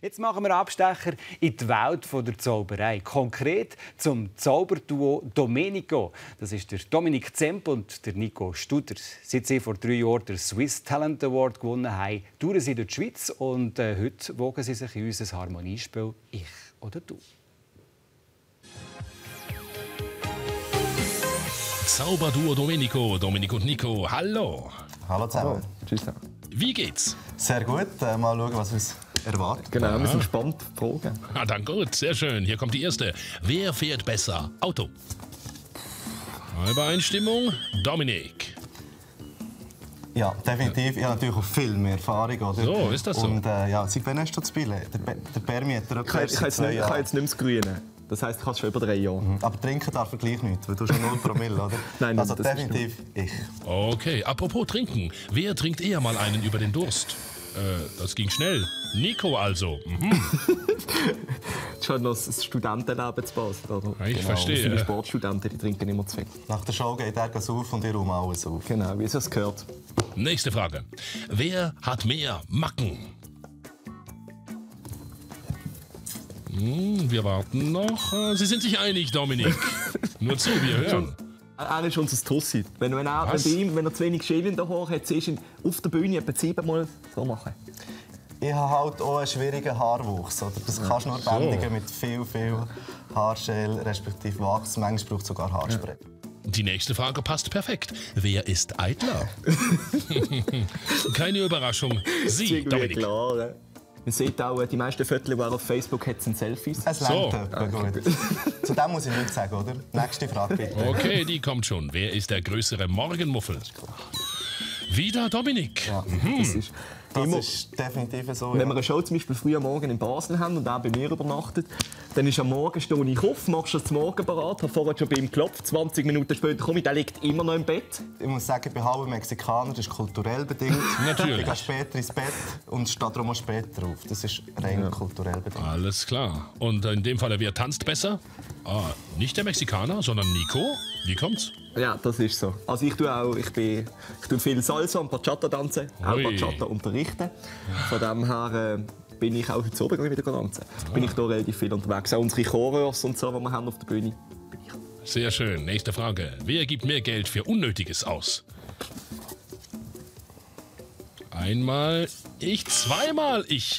Jetzt machen wir einen Abstecher in die Welt der Zauberei. Konkret zum Zauberduo Domenico. Das ist der Dominik Zemp und der Nico Studer. Seit sie vor 3 Jahren den Swiss Talent Award gewonnen haben, touren sie durch die Schweiz und heute wogen sie sich in unser Harmoniespiel «Ich oder du». Zauberduo Domenico, Dominik und Nico, hallo. Hallo zusammen. Tschüss. Wie geht's? Sehr gut. Mal schauen, was uns erwartet. Genau, wir sind gespannt auf die Fragen. Ah, dann gut, sehr schön. Hier kommt die erste. Wer fährt besser? Auto. Halbe Einstimmung, Dominik. Ja, definitiv. Ich habe natürlich auch viel mehr Erfahrung. Oder? So, ist das so? Und ja, seit wann hast du zu spielen? Der Bermi hat er Ich kann jetzt nicht mehr das Grüne. Das heisst, ich kann es schon über 3 Jahre. Aber trinken darf er gleich nicht, weil du schon 0 Promille, oder? Nein, also das definitiv ich. Okay, apropos trinken. Wer trinkt eher mal einen über den Durst? Das ging schnell. Nico also. Das ist halt noch das Studentenleben zu Basel, oder? Ich verstehe. Viele Sportstudenten, die trinken immer zu viel. Nach der Show geht er auf und ich räume alles auf. Genau, wie es das gehört. Nächste Frage. Wer hat mehr Macken? Wir warten noch. Sie sind sich einig, Dominik. Nur zu, wir hören. Er ist unser Tossi. Wenn er zu wenig Schäle in der Haare hat, siehst du ihn auf der Bühne etwa 7-mal so machen. Ich habe halt auch einen schwierigen Haarwuchs. Oder? Das kannst du nur bändigen mit viel Haarschäl, respektive Wachs. Manchmal braucht es sogar Haarspray. Die nächste Frage passt perfekt. Wer ist eitler? Keine Überraschung. Sie, Dominik. Klar, man sieht auch, die meisten Fotos, die er auf Facebook hat, sind Selfies. Es langt etwa gut. Zu dem muss ich nichts sagen, oder? Nächste Frage, bitte. Okay, die kommt schon. Wer ist der größere Morgenmuffel? Wieder Dominik. Ja, das ist definitiv so. Wenn wir eine Show zum Beispiel früh am Morgen in Basel haben und er bei mir übernachtet, dann ist am Morgen stehe ich auf, machst du das Morgen bereit, habe vorher schon bei ihm geklopft, 20 Minuten später komme ich, der liegt immer noch im Bett. Ich muss sagen, ich bin halber Mexikaner, das ist kulturell bedingt. Natürlich. Ich gehe später ins Bett und stehe darum auch später auf. Das ist rein kulturell bedingt. Alles klar. Und in dem Fall, wer tanzt besser? Nicht der Mexikaner, sondern Nico. Wie kommt's? Ja, das ist so. Also ich tue viel Salsa und Bachata tanzen, auch Bachata unterrichten. Von dem her bin ich auch heute Abend wieder tanzen. Bin ich da relativ viel unterwegs. Auch unsere Choreurs und so, die wir haben auf der Bühne. Sehr schön. Nächste Frage. Wer gibt mehr Geld für Unnötiges aus? Einmal ich, zweimal ich.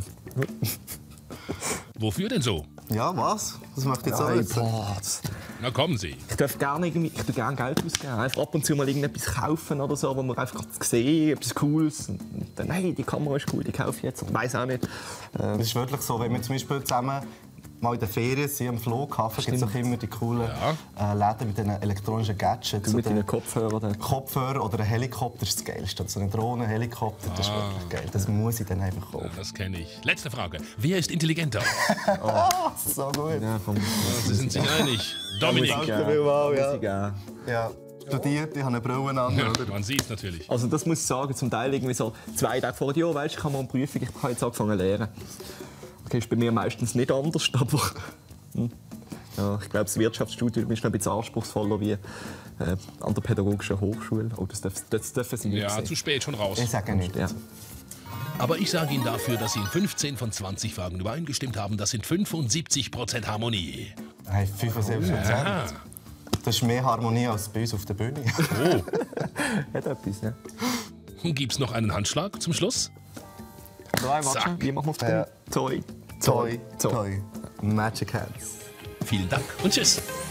Wofür denn so? Ja, was? Das möchte ich jetzt auch wissen. Na kommen Sie. Ich tue gerne Geld ausgeben. Einfach ab und zu mal irgendetwas kaufen oder so, wo man einfach sehen, etwas Cooles. Und dann, nein, die Kamera ist cool, die kaufe ich jetzt. Ich weiss auch nicht. Das ist wirklich so, wenn wir zum Beispiel zusammen mal in der Ferien sind, am Flughafen, gibt es auch immer die coolen Läden mit den elektronischen Gadgets. Mit den Kopfhörern. Kopfhörer oder ein Helikopter ist das Geilste. So eine Drohne, ein Helikopter, das ist wirklich geil. Das muss ich dann einfach kaufen. Ja, das kenne ich. Letzte Frage. Wer ist intelligenter? So gut. Ja, Sie sind sich einig. Dominik. Danke vielmals, ja. Studiert, ich habe eine Brille an. Ja, man sieht es natürlich. Also das muss ich sagen, zum Teil irgendwie so 2 Tage vor dir, weißt, kann man eine Prüfung, ich habe jetzt angefangen zu lernen. Okay, ist bei mir meistens nicht anders, aber ja, ich glaube, das Wirtschaftsstudium ist noch ein bisschen anspruchsvoller wie an der pädagogischen Hochschule. Oh, das dürfen Sie nicht sehen. Zu spät schon raus. Ich sage nicht. Ja. Aber ich sage Ihnen dafür, dass Sie in 15 von 20 Fragen übereingestimmt haben. Das sind 75% Harmonie. Hey, 75%. Ja. Das ist mehr Harmonie als bei uns auf der Bühne. Oh. Hat etwas, ja. Gibt's noch einen Handschlag zum Schluss? Zack. Wie machen wir auf den? Ja. Toi. Toi. Magic Hands. Vielen Dank und tschüss.